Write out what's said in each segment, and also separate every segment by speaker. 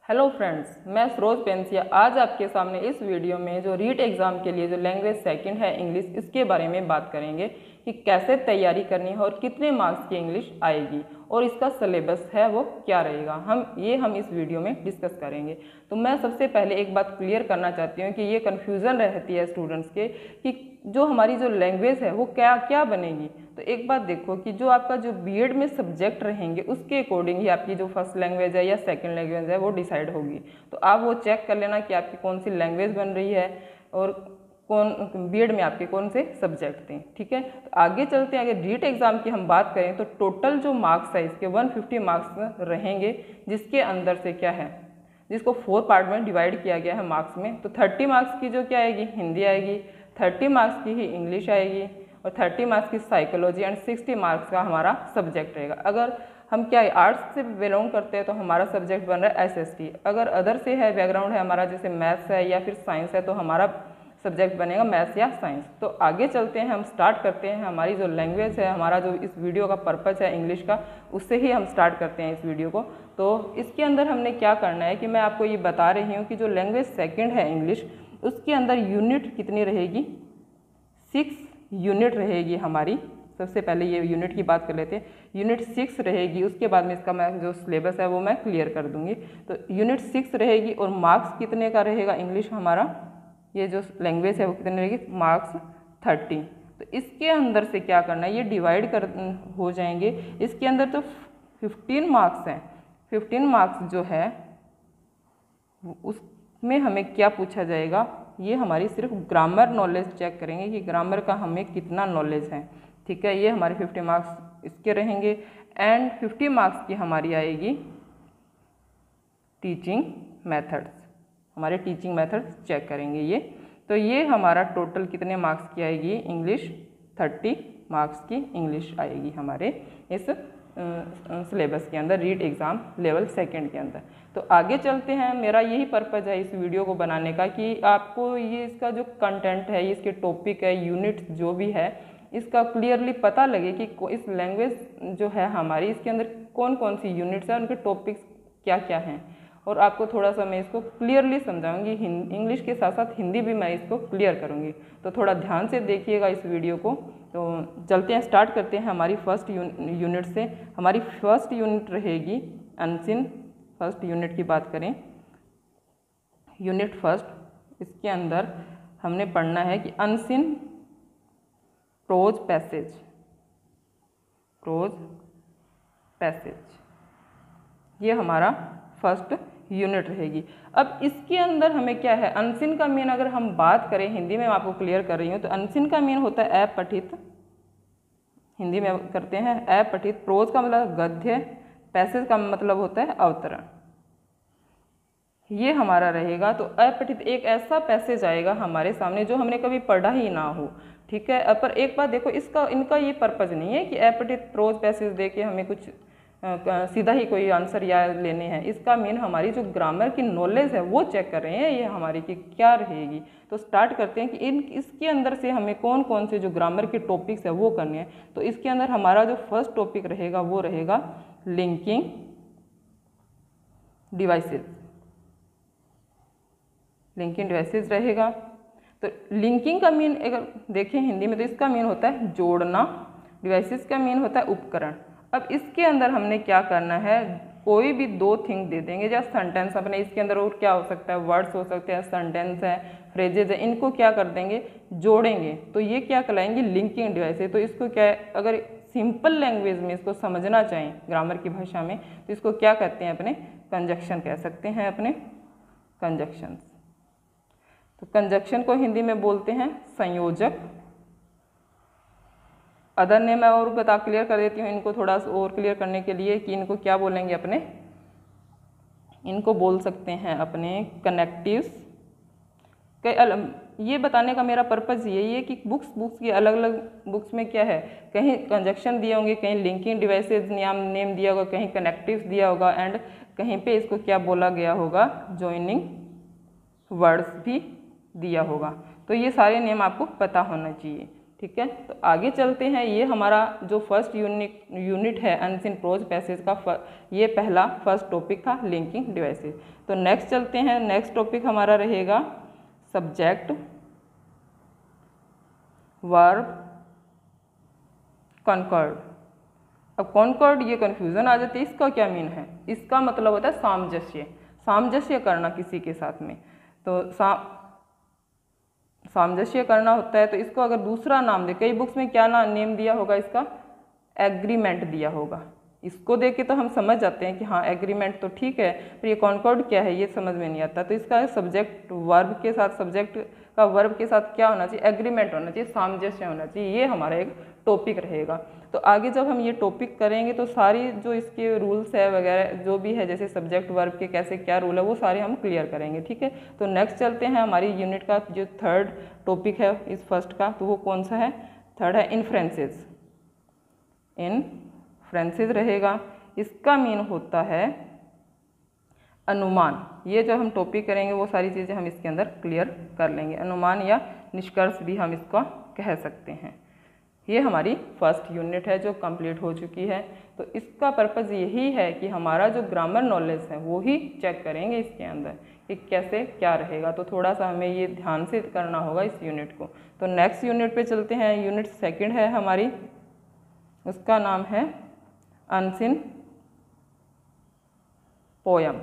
Speaker 1: Hello friends, मैं सरोज पेंसिया आज आपके सामने इस वीडियो में जो रीट एग्ज़ाम के लिए जो लैंग्वेज सेकंड है इंग्लिश, इसके बारे में बात करेंगे कि कैसे तैयारी करनी है और कितने मार्क्स की इंग्लिश आएगी और इसका सिलेबस है वो क्या रहेगा। हम इस वीडियो में डिस्कस करेंगे। तो मैं सबसे पहले एक बात क्लियर करना चाहती हूँ कि ये कन्फ्यूज़न रहती है स्टूडेंट्स के कि जो हमारी जो लैंग्वेज है वो क्या क्या बनेगी। तो एक बात देखो कि जो आपका जो बीएड में सब्जेक्ट रहेंगे उसके अकॉर्डिंग ही आपकी जो फर्स्ट लैंग्वेज है या सेकंड लैंग्वेज है वो डिसाइड होगी। तो आप वो चेक कर लेना कि आपकी कौन सी लैंग्वेज बन रही है और कौन बीएड में आपके कौन से सब्जेक्ट थे। ठीक है, तो आगे चलते हैं। अगर रीट एग्ज़ाम की हम बात करें तो टोटल जो मार्क्स है इसके 150 मार्क्स रहेंगे, जिसके अंदर से क्या है, जिसको 4 पार्ट में डिवाइड किया गया है मार्क्स में। तो 30 मार्क्स की जो क्या आएगी, हिंदी आएगी, 30 मार्क्स की ही इंग्लिश आएगी और 30 मार्क्स की साइकोलॉजी एंड 60 मार्क्स का हमारा सब्जेक्ट रहेगा। अगर हम क्या है आर्ट्स से बिलोंग करते हैं तो हमारा सब्जेक्ट बन रहा है एसएसटी। अगर अदर से है बैकग्राउंड है हमारा, जैसे मैथ्स है या फिर साइंस है, तो हमारा सब्जेक्ट बनेगा मैथ्स या साइंस। तो आगे चलते हैं, हम स्टार्ट करते हैं। हमारी जो लैंग्वेज है, हमारा जो इस वीडियो का पर्पज़ है इंग्लिश का, उससे ही हम स्टार्ट करते हैं इस वीडियो को। तो इसके अंदर हमने क्या करना है कि मैं आपको ये बता रही हूँ कि जो लैंग्वेज सेकंड है इंग्लिश, उसके अंदर यूनिट कितनी रहेगी, 6 यूनिट रहेगी हमारी। सबसे पहले ये यूनिट की बात कर लेते हैं। यूनिट 6 रहेगी, उसके बाद में इसका मैं जो सिलेबस है वो मैं क्लियर कर दूंगी। तो यूनिट 6 रहेगी और मार्क्स कितने का रहेगा इंग्लिश हमारा, ये जो लैंग्वेज है वो कितने रहेगी, मार्क्स 30। तो इसके अंदर से क्या करना है, ये डिवाइड कर हो जाएंगे। इसके अंदर तो 15 मार्क्स हैं। 15 मार्क्स जो है उसमें हमें क्या पूछा जाएगा, ये हमारी सिर्फ ग्रामर नॉलेज चेक करेंगे कि ग्रामर का हमें कितना नॉलेज है। ठीक है, ये हमारे 50 मार्क्स इसके रहेंगे। एंड 50 मार्क्स की हमारी आएगी टीचिंग मेथड्स, हमारे टीचिंग मेथड्स चेक करेंगे ये। तो ये हमारा टोटल कितने मार्क्स की आएगी इंग्लिश, 30 मार्क्स की इंग्लिश आएगी हमारे इस सिलेबस के अंदर, रीट एग्ज़ाम लेवल सेकंड के अंदर। तो आगे चलते हैं। मेरा यही पर्पज़ है इस वीडियो को बनाने का कि आपको ये इसका जो कंटेंट है, इसके टॉपिक है, यूनिट जो भी है, इसका क्लियरली पता लगे कि इस लैंग्वेज जो है हमारी, इसके अंदर कौन कौन सी यूनिट्स हैं, उनके टॉपिक्स क्या क्या हैं। और आपको थोड़ा सा मैं इसको क्लियरली समझाऊंगी। इंग्लिश के साथ साथ हिंदी भी मैं इसको क्लियर करूंगी, तो थोड़ा ध्यान से देखिएगा इस वीडियो को। तो चलते हैं, स्टार्ट करते हैं हमारी फर्स्ट यूनिट से। हमारी फर्स्ट यूनिट रहेगी अनसिन। फर्स्ट यूनिट की बात करें, यूनिट फर्स्ट, इसके अंदर हमने पढ़ना है कि unseen prose passage, prose passage, ये हमारा फर्स्ट यूनिट रहेगी। अब इसके अंदर हमें क्या है, अनसिन का मीन अगर हम बात करें, हिंदी में मैं आपको क्लियर कर रही हूँ, तो अनसिन का मीन होता है अपठित, हिंदी में करते हैं अपठित। प्रोज का मतलब गद्य, पैसेज का मतलब होता है अवतरण, ये हमारा रहेगा। तो अपठित एक ऐसा पैसेज आएगा हमारे सामने जो हमने कभी पढ़ा ही ना हो। ठीक है, पर एक बात देखो, इनका ये पर्पज़ नहीं है कि अपठित प्रोज पैसेज दे के हमें कुछ सीधा ही कोई आंसर याद लेने हैं। इसका मीन हमारी जो ग्रामर की नॉलेज है वो चेक कर रहे हैं, ये हमारी की क्या रहेगी। तो स्टार्ट करते हैं कि इसके अंदर से हमें कौन कौन से जो ग्रामर के टॉपिक्स है वो करने हैं। तो इसके अंदर हमारा जो फर्स्ट टॉपिक रहेगा वो रहेगा लिंकिंग डिवाइसेस, लिंकिंग डिवाइसेस रहेगा। तो लिंकिंग का मीन अगर देखें हिंदी में तो इसका मीन होता है जोड़ना, डिवाइसेस का मीन होता है उपकरण। अब इसके अंदर हमने क्या करना है, कोई भी 2 थिंग दे देंगे, जैसे सेंटेंस अपने इसके अंदर और क्या हो सकता है, वर्ड्स हो सकते हैं, सेंटेंस है, फ्रेजेज है, इनको क्या कर देंगे, जोड़ेंगे। तो ये क्या कहलाएंगे, लिंकिंग डिवाइसेस। तो इसको क्या है, अगर सिंपल लैंग्वेज में इसको समझना चाहें ग्रामर की भाषा में, तो इसको क्या कहते हैं, अपने कंजक्शन कह सकते हैं, अपने कंजक्शंस। तो कंजक्शन को हिंदी में बोलते हैं संयोजक। अदर ने मैं और बता क्लियर कर देती हूँ इनको थोड़ा सा और क्लियर करने के लिए कि इनको क्या बोलेंगे, अपने इनको बोल सकते हैं अपने कनेक्टिव्स। ये बताने का मेरा पर्पज़ यही है कि बुक्स की अलग अलग बुक्स में क्या है, कहीं कंजक्शन दिए होंगे, कहीं लिंकिंग डिवाइसेज नेम दिया होगा, कहीं कनेक्टिव्स दिया होगा, एंड कहीं पे इसको क्या बोला गया होगा, जॉइनिंग वर्ड्स भी दिया होगा। तो ये सारे नेम आपको पता होना चाहिए। ठीक है, तो आगे चलते हैं। ये हमारा जो फर्स्ट यूनिट है अनसीन प्रोज पैसेज का ये पहला फर्स्ट टॉपिक था, लिंकिंग डिवाइसेस। तो नेक्स्ट चलते हैं, नेक्स्ट टॉपिक हमारा रहेगा सब्जेक्ट वर्ब कॉन्कॉर्ड। अब कॉन्कॉर्ड ये कन्फ्यूज़न आ जाती है, इसका क्या मीन है? इसका मतलब होता है सामंजस्य, सामंजस्य करना किसी के साथ में। तो सामंजस्य करना होता है, तो इसको अगर दूसरा नाम दे, कई बुक्स में क्या नेम दिया होगा इसका? एग्रीमेंट दिया होगा। इसको देख के तो हम समझ जाते हैं कि हाँ एग्रीमेंट तो ठीक है, पर ये कॉन्कॉर्ड क्या है ये समझ में नहीं आता। तो इसका सब्जेक्ट वर्ब के साथ, सब्जेक्ट का वर्ब के साथ क्या होना चाहिए? एग्रीमेंट होना चाहिए, सामंजस्य होना चाहिए। ये हमारा एक टॉपिक रहेगा। तो आगे जब हम ये टॉपिक करेंगे तो सारी जो इसके रूल्स है वगैरह जो भी है, जैसे सब्जेक्ट वर्ब के कैसे क्या रूल है, वो सारे हम क्लियर करेंगे, ठीक है। तो नेक्स्ट चलते हैं, हमारी यूनिट का जो थर्ड टॉपिक है इस फर्स्ट का, तो वो कौन सा है? थर्ड है इन्फ्रेंसेस। इन्फ्रेंसेस रहेगा, इसका मीन होता है अनुमान। ये जो हम टॉपिक करेंगे वो सारी चीज़ें हम इसके अंदर क्लियर कर लेंगे। अनुमान या निष्कर्ष भी हम इसका कह सकते हैं। ये हमारी फर्स्ट यूनिट है जो कंप्लीट हो चुकी है। तो इसका पर्पज़ यही है कि हमारा जो ग्रामर नॉलेज है वो ही चेक करेंगे इसके अंदर कि कैसे क्या रहेगा। तो थोड़ा सा हमें ये ध्यान से करना होगा इस यूनिट को। तो नेक्स्ट यूनिट पे चलते हैं। यूनिट सेकंड है हमारी, उसका नाम है अनसीन पोयम।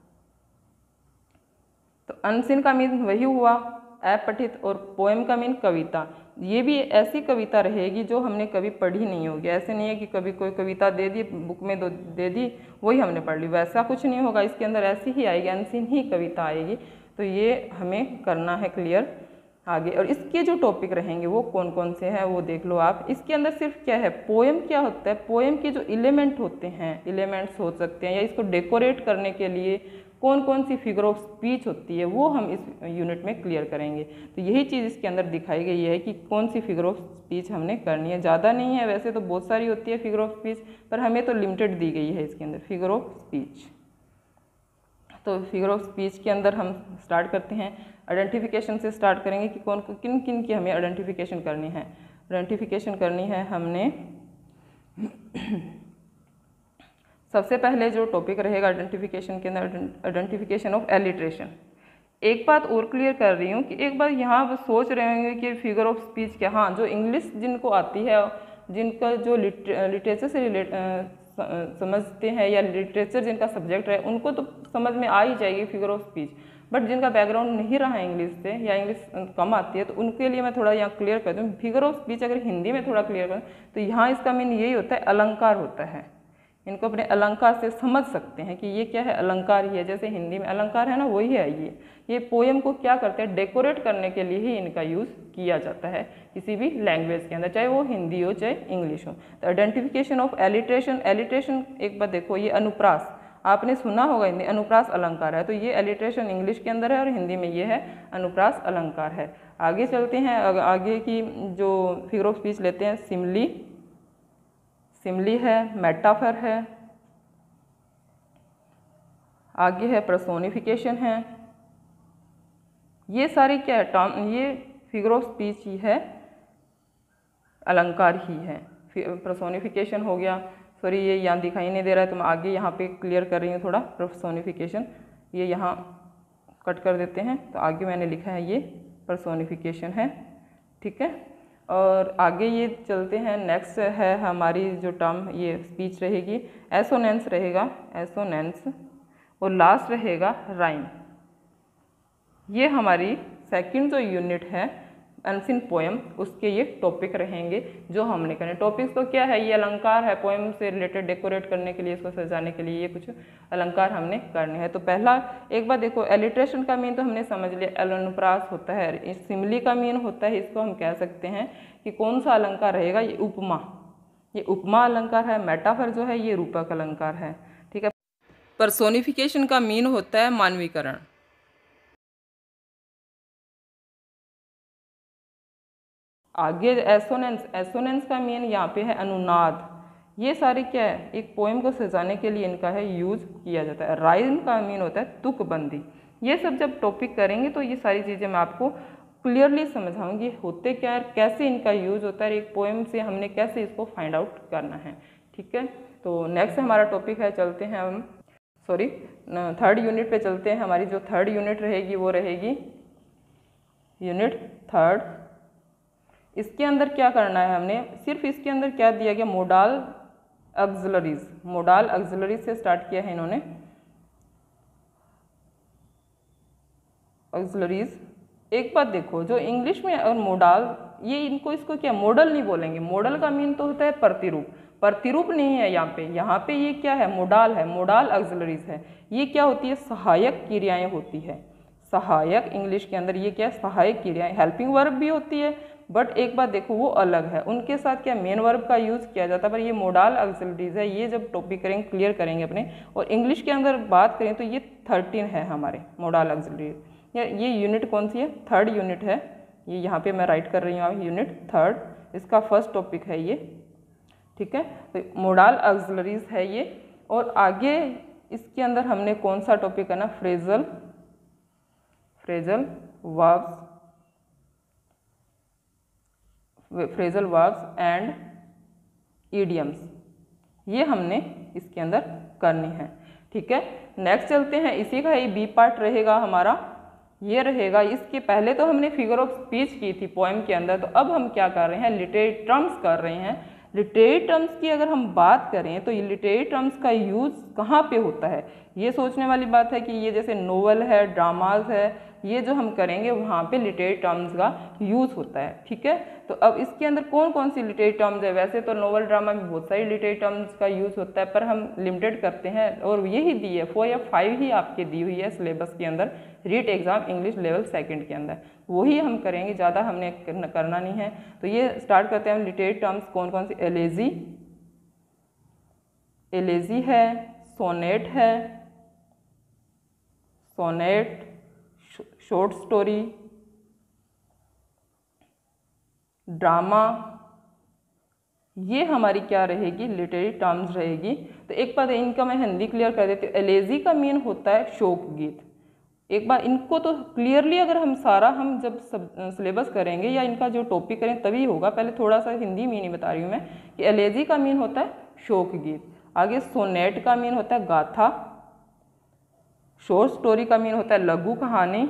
Speaker 1: तो अनसीन का मीन वही हुआ अपठित, और पोएम का मीन कविता। ये भी ऐसी कविता रहेगी जो हमने कभी पढ़ी नहीं होगी। ऐसे नहीं है कि कभी कोई कविता दे दी बुक में दे दी वही हमने पढ़ ली, वैसा कुछ नहीं होगा। इसके अंदर ऐसी ही आएगी, अनसीन ही कविता आएगी। तो ये हमें करना है क्लियर आगे। और इसके जो टॉपिक रहेंगे वो कौन कौन से हैं वो देख लो आप। इसके अंदर सिर्फ क्या है, पोएम क्या होता है, पोएम के जो एलिमेंट होते हैं, एलिमेंट्स हो सकते हैं, या इसको डेकोरेट करने के लिए कौन कौन सी फिगर ऑफ स्पीच होती है वो हम इस यूनिट में क्लियर करेंगे। तो यही चीज़ इसके अंदर दिखाई गई है कि कौन सी फिगर ऑफ स्पीच हमने करनी है। ज़्यादा नहीं है, वैसे तो बहुत सारी होती है फिगर ऑफ स्पीच, पर हमें तो लिमिटेड दी गई है इसके अंदर फिगर ऑफ स्पीच। तो फिगर ऑफ स्पीच के अंदर हम स्टार्ट करते हैं, आइडेंटिफिकेशन से स्टार्ट करेंगे कि कौन किन किन की हमें आइडेंटिफिकेशन करनी है। आइडेंटिफिकेशन करनी है हमने सबसे पहले जो टॉपिक रहेगा आइडेंटिफिकेशन के अंदर, आइडेंटिफिकेशन ऑफ एलिट्रेशन। एक बात और क्लियर कर रही हूँ कि एक बार यहाँ सोच रहे होंगे कि फिगर ऑफ स्पीच क्या, हाँ जो इंग्लिश जिनको आती है, जिनका जो लिटरेचर से समझते हैं या लिटरेचर जिनका सब्जेक्ट है उनको तो समझ में आ ही जाएगी फिगर ऑफ स्पीच। बट जिनका बैकग्राउंड नहीं रहा इंग्लिश से या इंग्लिश कम आती है तो उनके लिए मैं थोड़ा यहाँ क्लियर कर दूँ। फिगर ऑफ स्पीच अगर हिंदी में थोड़ा क्लियर करूँ तो यहाँ इसका मीन यही होता है अलंकार होता है। इनको अपने अलंकार से समझ सकते हैं कि ये क्या है, अलंकार ही है। जैसे हिंदी में अलंकार है ना, वही है ये पोएम को क्या करते हैं, डेकोरेट करने के लिए ही इनका यूज़ किया जाता है किसी भी लैंग्वेज के अंदर, चाहे वो हिंदी हो चाहे इंग्लिश हो। तो आइडेंटिफिकेशन ऑफ एलिट्रेशन, एलिट्रेशन एक बार देखो, ये अनुप्रास आपने सुना होगा, हिंदी अनुप्रास अलंकार है, तो ये एलिट्रेशन इंग्लिश के अंदर है और हिंदी में ये है अनुप्रास अलंकार है। आगे चलते हैं, आगे की जो फिगर ऑफ स्पीच लेते हैं, सिमली है, मेटाफर है, आगे है पर्सोनिफिकेशन है। ये सारी क्या है, टर्म, ये फिगर ऑफ स्पीच ही है, अलंकार ही है। पर्सोनिफिकेशन हो गया, सॉरी ये यहाँ दिखाई नहीं दे रहा है तो मैं आगे यहाँ पे क्लियर कर रही हूँ थोड़ा। पर्सोनिफिकेशन ये यहाँ कट कर देते हैं, तो आगे मैंने लिखा है ये पर्सोनिफिकेशन है, ठीक है। और आगे ये चलते हैं, नेक्स्ट है हमारी जो टर्म ये स्पीच रहेगी, एसोनेंस रहेगा, एसोनेंस, और लास्ट रहेगा राइम। ये हमारी सेकंड जो यूनिट है अनसीन पोएम, उसके ये टॉपिक रहेंगे जो हमने करने। टॉपिक्स तो क्या है, ये अलंकार है, पोएम से रिलेटेड डेकोरेट करने के लिए, इसको सजाने के लिए ये कुछ अलंकार हमने करने हैं। तो पहला एक बार देखो, एलिट्रेशन का मीन तो हमने समझ लिया, अनुप्रास होता है। सिमली का मीन होता है, इसको हम कह सकते हैं कि कौन सा अलंकार रहेगा, ये उपमा, ये उपमा अलंकार है। मेटाफर जो है ये रूपक अलंकार है, ठीक है। पर्सोनिफिकेशन का मीन होता है मानवीकरण। आगे एसोनेंस, एसोनेंस का मीन यहाँ पे है अनुनाद। ये सारे क्या है, एक पोएम को सजाने के लिए इनका है यूज किया जाता है। राइम का मीन होता है तुकबंदी। ये सब जब टॉपिक करेंगे तो ये सारी चीज़ें मैं आपको क्लियरली समझाऊंगी होते क्या है, कैसे इनका यूज होता है, एक पोएम से हमने कैसे इसको फाइंड आउट करना है। ठीक है, तो नेक्स्ट हमारा टॉपिक है, चलते हैं हम थर्ड यूनिट पे चलते हैं। हमारी जो थर्ड यूनिट रहेगी वो रहेगी यूनिट थर्ड। इसके अंदर क्या करना है, हमने सिर्फ इसके अंदर क्या दिया गया, मोडाल ऑक्सिलरीज, मोडाल ऑक्सिलरीज से स्टार्ट किया है इन्होंने, ऑक्सिलरीज। एक बात देखो, जो इंग्लिश में और मोडाल, ये इनको इसको क्या मॉडल नहीं बोलेंगे, मॉडल का मीन तो होता है प्रतिरूप, प्रतिरूप नहीं है यहाँ पे ये क्या है, मोडाल है, मोडाल ऑक्सिलरीज है। ये क्या होती है, सहायक क्रियाएं होती है, सहायक, इंग्लिश के अंदर ये क्या है, सहायक क्रियाएं, हेल्पिंग वर्ब भी होती है, बट एक बात देखो वो अलग है, उनके साथ क्या मेन वर्ब का यूज किया जाता है, पर ये मोडाल ऑक्सिलरीज है। ये जब टॉपिक करेंगे क्लियर करेंगे अपने, और इंग्लिश के अंदर बात करें तो ये 13 है हमारे मोडाल ऑक्सिलरीज। ये यूनिट कौन सी है, थर्ड यूनिट है, ये यहाँ पे मैं राइट कर रही हूँ, यूनिट थर्ड, इसका फर्स्ट टॉपिक है ये। ठीक है, तो मोडाल ऑक्सिलरीज है ये। और आगे इसके अंदर हमने कौन सा टॉपिक करना, phrasal, phrasal verbs, phrasal verbs and idioms, ये हमने इसके अंदर करनी है। ठीक है, नेक्स्ट चलते हैं, इसी का ही बी पार्ट रहेगा हमारा, ये रहेगा। इसके पहले तो हमने फिगर ऑफ स्पीच की थी पोएम के अंदर, तो अब हम क्या कर रहे हैं, लिटरेरी टर्म्स कर रहे हैं। लिटरेरी टर्म्स की अगर हम बात करें तो ये लिटरेरी टर्म्स का यूज़ कहाँ पे होता है, ये सोचने वाली बात है कि ये जैसे नोवेल है, ड्रामाज है, ये जो हम करेंगे वहाँ पे लिटरेरी टर्म्स का यूज़ होता है। ठीक है, तो अब इसके अंदर कौन कौन सी लिटरेरी टर्म्स है, वैसे तो नोवेल ड्रामा में बहुत सारी लिटरेरी टर्म्स का यूज़ होता है, पर हम लिमिटेड करते हैं, और यही दी है 4 या 5 ही आपके दी हुई है सिलेबस के अंदर, REET exam English level second के अंदर, वही हम करेंगे, ज़्यादा हमने करना नहीं है। तो ये स्टार्ट करते हैं लिटरेरी टर्म्स कौन कौन सी, एलेजी, एलेजी है, सोनेट है, सोनेट, शॉर्ट स्टोरी, ड्रामा, ये हमारी क्या रहेगी, लिटरेरी टर्म्स रहेगी। तो एक बात इनका मैं हिंदी क्लियर कर देती हूँ, एलेजी का मीन होता है शोक गीत। एक बार इनको तो क्लियरली अगर हम सारा हम जब सब सिलेबस करेंगे या इनका जो टॉपिक करें तभी होगा, पहले थोड़ा सा हिंदी में नहीं बता रही हूँ मैं, कि एलेजी का मीन होता है शोक गीत, आगे सोनेट का मीन होता है गाथा, शॉर्ट स्टोरी का मीन होता है लघु कहानी,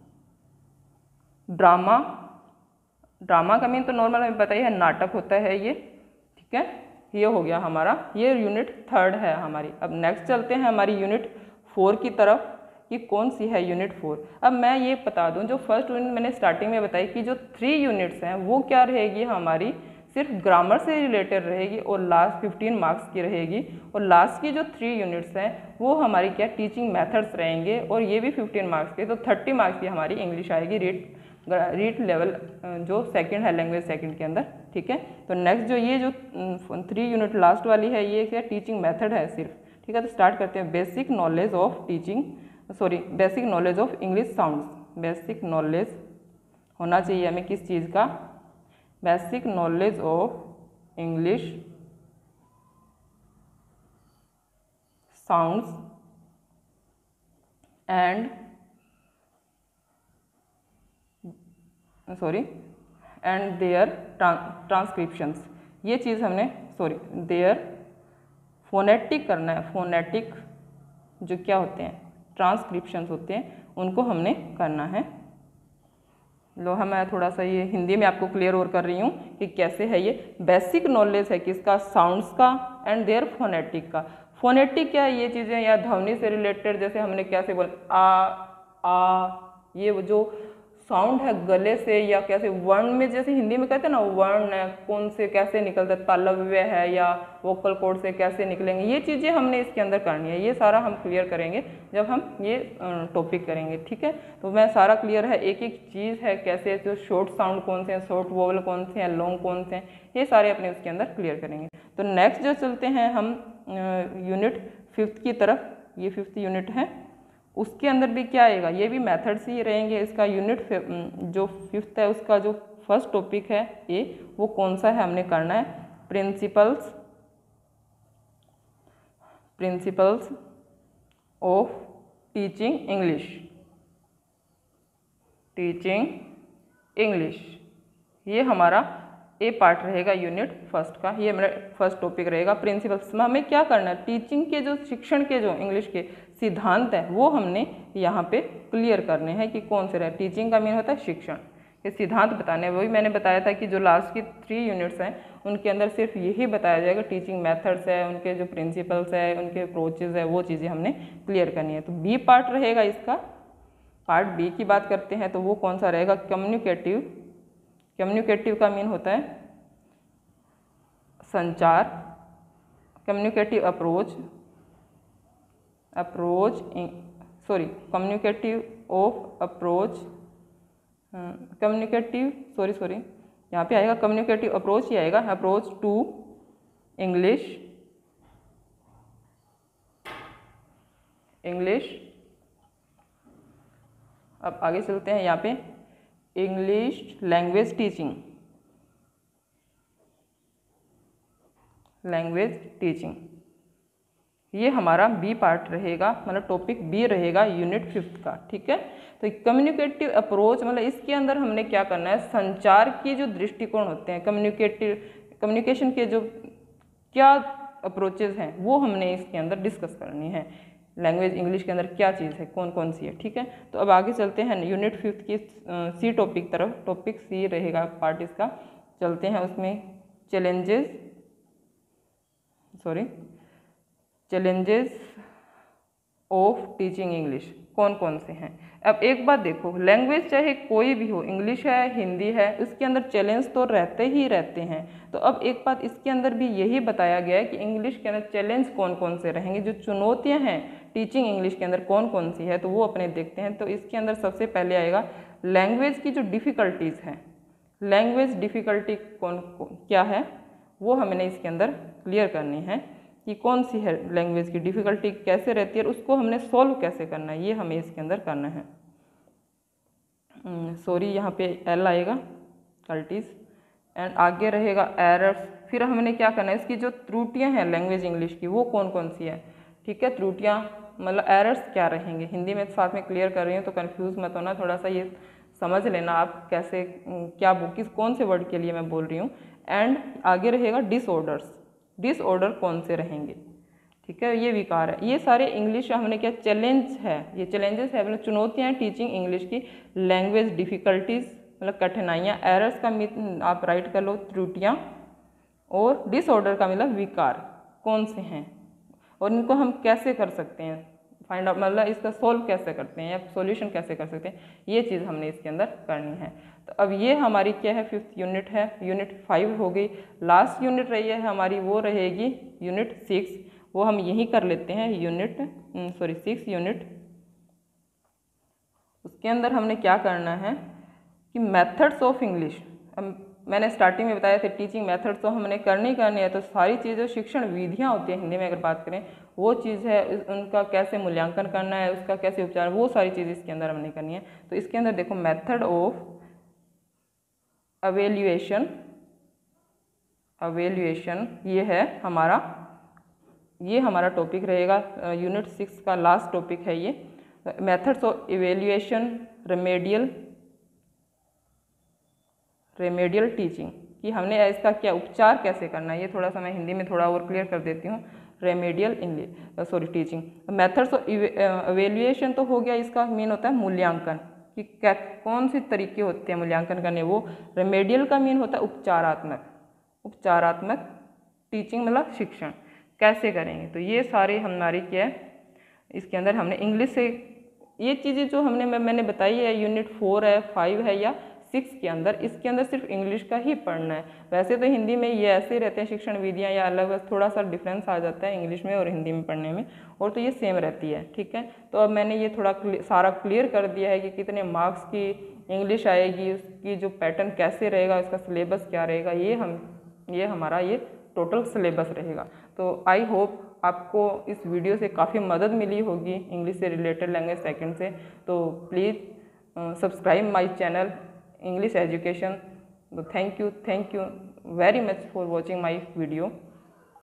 Speaker 1: ड्रामा, ड्रामा का मीन तो नॉर्मल हमें पता ही है, नाटक होता है ये। ठीक है, ये हो गया हमारा, ये यूनिट थर्ड है हमारी। अब नेक्स्ट चलते हैं हमारी यूनिट 4 की तरफ, कि कौन सी है यूनिट 4। अब मैं ये बता दूं, जो फर्स्ट यूनिट मैंने स्टार्टिंग में बताई कि जो 3 यूनिट्स हैं वो क्या रहेगी हमारी, सिर्फ ग्रामर से रिलेटेड रहेगी और लास्ट 15 मार्क्स की रहेगी, और लास्ट की जो 3 यूनिट्स हैं वो हमारी क्या, टीचिंग मेथड्स रहेंगे, और ये भी 15 मार्क्स के, तो 30 मार्क्स की हमारी इंग्लिश आएगी रीट लेवल जो सेकंड है, लैंग्वेज सेकंड के अंदर। ठीक है, तो नेक्स्ट जो ये जो 3 यूनिट लास्ट वाली है, ये क्या, टीचिंग मेथड है सिर्फ। ठीक है, तो स्टार्ट करते हैं, basic knowledge of teaching, basic knowledge of English sounds. Basic knowledge होना चाहिए हमें किस चीज़ का, basic knowledge of English sounds and their transcriptions, ये चीज़ हमने देयर फोनेटिक करना है, फोनेटिक जो क्या होते हैं, ट्रांसक्रिप्शंस होते हैं, उनको हमने करना है। लो मैं थोड़ा सा ये हिंदी में आपको क्लियर और कर रही हूँ कि कैसे है ये। बेसिक नॉलेज है किसका, साउंड्स का एंड देयर फोनेटिक का। फोनेटिक क्या है, ये चीज़ें या ध्वनि से रिलेटेड, जैसे हमने कैसे बोला आ, ये वो जो साउंड है गले से, या कैसे वर्ण में, जैसे हिंदी में कहते हैं ना वर्ण है कौन से कैसे निकलता है, तालव्य है या वोकल कोड से कैसे निकलेंगे, ये चीज़ें हमने इसके अंदर करनी है। ये सारा हम क्लियर करेंगे जब हम ये टॉपिक करेंगे। ठीक है, तो मैं सारा क्लियर है, एक एक चीज़ है कैसे, जो शॉर्ट साउंड कौन से हैं, शॉर्ट वोवल कौन से हैं, लॉन्ग कौन से हैं, ये सारे अपने उसके अंदर क्लियर करेंगे। तो नेक्स्ट जो चलते हैं हम यूनिट 5 की तरफ, ये 5th यूनिट है, उसके अंदर भी क्या आएगा, ये भी मेथड्स ही रहेंगे। इसका यूनिट जो 5th है उसका जो फर्स्ट टॉपिक है ये, वो कौन सा है हमने करना है, principles of teaching English, teaching English. ये हमारा ए पार्ट रहेगा यूनिट फर्स्ट का, ये मेरा फर्स्ट टॉपिक रहेगा। प्रिंसिपल्स में हमें क्या करना है, टीचिंग के जो शिक्षण के जो इंग्लिश के सिद्धांत है वो हमने यहाँ पे क्लियर करने हैं कि कौन से रहे। टीचिंग का मीन होता है शिक्षण, ये सिद्धांत बताने हैं। वही मैंने बताया था कि जो लास्ट की 3 यूनिट्स हैं उनके अंदर सिर्फ यही बताया जाएगा, टीचिंग मेथड्स है, उनके जो प्रिंसिपल्स है, उनके अप्रोचेज है, वो चीज़ें हमने क्लियर करनी है। तो बी पार्ट रहेगा इसका। पार्ट बी की बात करते हैं तो वो कौन सा रहेगा, कम्युनिकेटिव। कम्युनिकेटिव का मीन होता है संचार, कम्युनिकेटिव कम्युनिकेटिव ऑफ अप्रोच, यहाँ पे आएगा कम्युनिकेटिव अप्रोच ही आएगा, अप्रोच टू इंग्लिश। अब आगे चलते हैं, यहाँ पे इंग्लिश लैंग्वेज टीचिंग। ये हमारा बी पार्ट रहेगा, मतलब टॉपिक बी रहेगा यूनिट 5 का। ठीक है, तो कम्युनिकेटिव अप्रोच मतलब इसके अंदर हमने क्या करना है, संचार की जो दृष्टिकोण होते हैं, कम्युनिकेशन के जो क्या अप्रोचेज हैं वो हमने इसके अंदर डिस्कस करनी है। लैंग्वेज इंग्लिश के अंदर क्या चीज़ है, कौन कौन सी है। ठीक है, तो अब आगे चलते हैं यूनिट 5 की सी टॉपिक तरफ। टॉपिक सी रहेगा पार्ट इसका। चलते हैं उसमें चैलेंजेस ऑफ टीचिंग इंग्लिश कौन कौन से हैं। अब एक बात देखो, लैंग्वेज चाहे कोई भी हो, इंग्लिश है, हिंदी है, उसके अंदर चैलेंज तो रहते ही रहते हैं। तो अब एक बात इसके अंदर भी यही बताया गया है कि इंग्लिश के अंदर चैलेंज कौन कौन से रहेंगे, जो चुनौतियां हैं टीचिंग इंग्लिश के अंदर कौन कौन सी है, तो वो अपने देखते हैं। तो इसके अंदर सबसे पहले आएगा लैंग्वेज की जो डिफ़िकल्टीज़ हैं। लैंग्वेज डिफ़िकल्टी क्या है वो हमने इसके अंदर क्लियर करनी है कि कौन सी है लैंग्वेज की डिफ़िकल्टी, कैसे रहती है और उसको हमने सॉल्व कैसे करना है, ये हमें इसके अंदर करना है। यहाँ पे एल आएगा कल्टीज, एंड आगे रहेगा एरर्स। फिर हमने क्या करना है, इसकी जो त्रुटियां हैं लैंग्वेज इंग्लिश की वो कौन कौन सी है। ठीक है, त्रुटियां मतलब एरर्स क्या रहेंगे, हिंदी में साथ में क्लियर कर रही हूँ तो कन्फ्यूज़ मत होना, थोड़ा सा ये समझ लेना आप कैसे क्या कौन से वर्ड के लिए मैं बोल रही हूँ। एंड आगे रहेगा डिसऑर्डर कौन से रहेंगे। ठीक है, ये विकार है। ये सारे इंग्लिश हमने क्या चैलेंज है, ये चैलेंजेस है, मतलब चुनौतियाँ हैं टीचिंग इंग्लिश की। लैंग्वेज डिफ़िकल्टीज मतलब कठिनाइयाँ, एरर्स का आप राइट कर लो त्रुटियाँ, और डिसऑर्डर का मतलब विकार कौन से हैं और इनको हम कैसे कर सकते हैं फाइंड आउट, मतलब इसका सॉल्व कैसे करते हैं या सॉल्यूशन कैसे कर सकते हैं, ये चीज़ हमने इसके अंदर करनी है। तो अब ये हमारी क्या है, 5th यूनिट है, यूनिट 5 हो गई। लास्ट यूनिट रही है हमारी, वो रहेगी यूनिट 6, वो हम यहीं कर लेते हैं 6 यूनिट। उसके अंदर हमने क्या करना है कि मेथड्स ऑफ इंग्लिश। मैंने स्टार्टिंग में बताया था टीचिंग मेथड्स तो हमने करनी है, तो सारी चीज़ें शिक्षण विधियाँ होती हैं हिंदी में अगर बात करें, वो चीज़ है उनका कैसे मूल्यांकन करना है, उसका कैसे उपचार, वो सारी चीज़ इसके अंदर हमने करनी है। तो इसके अंदर देखो मेथड ऑफ अवेल्यूएशन ये है ये हमारा टॉपिक रहेगा यूनिट 6 का लास्ट टॉपिक है ये। Methods of evaluation remedial teaching कि हमने इसका क्या उपचार कैसे करना है, ये थोड़ा सा मैं हिंदी में थोड़ा और क्लियर कर देती हूँ। Remedial teaching. Methods of evaluation तो हो गया, इसका मीन होता है मूल्यांकन कि क्या कौन से तरीके होते हैं मूल्यांकन करने, वो। रेमेडियल का मीन होता है उपचारात्मक टीचिंग मतलब शिक्षण कैसे करेंगे। तो ये सारे हमारी क्या है, इसके अंदर हमने इंग्लिश से ये चीज़ें जो मैंने बताई है यूनिट 4 है, 5 है या 6 के अंदर, इसके अंदर सिर्फ इंग्लिश का ही पढ़ना है। वैसे तो हिंदी में ये ऐसे रहते हैं शिक्षण विधियाँ या अलग, थोड़ा सा डिफरेंस आ जाता है इंग्लिश में और हिंदी में पढ़ने में, और तो ये सेम रहती है। ठीक है, तो अब मैंने ये थोड़ा सारा क्लियर कर दिया है कि कितने मार्क्स की इंग्लिश आएगी, उसकी जो पैटर्न कैसे रहेगा, इसका सिलेबस क्या रहेगा, ये हमारा ये टोटल सिलेबस रहेगा। तो आई होप आपको इस वीडियो से काफ़ी मदद मिली होगी इंग्लिश से रिलेटेड, लैंग्वेज सेकंड से। तो please subscribe my channel English education. तो thank you very much for watching my video.